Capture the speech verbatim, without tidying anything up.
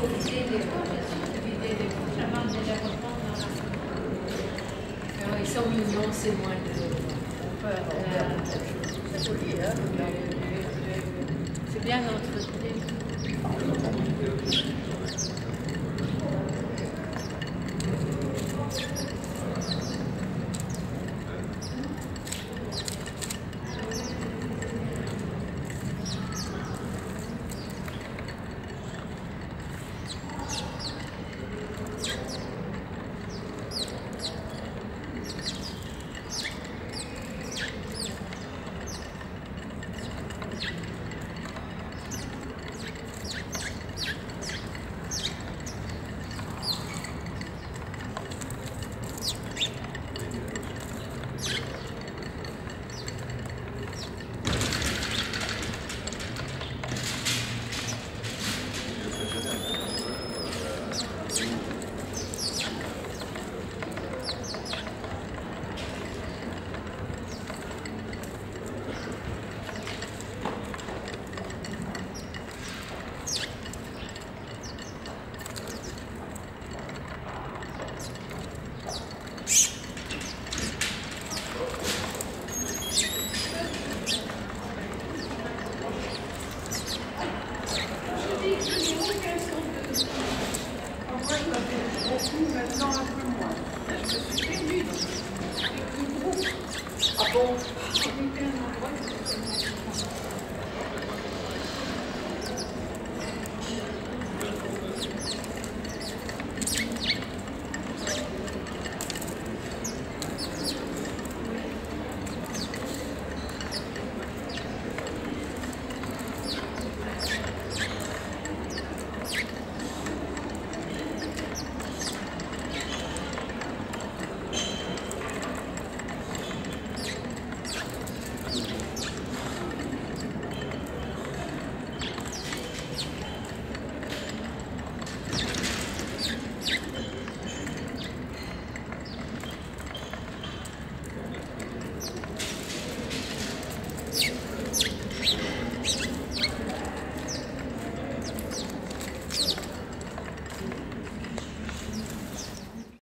vider les poches, de vider les poches avant de les reprendre dans la main. Alors, ils sont mignons, c'est moins de... On peut avoir c'est joli, hein? C'est bien entretenu. Maintenant un peu moins. Je me suis perdue, donc c'est plus gros. Ah bon? J'ai été un endroit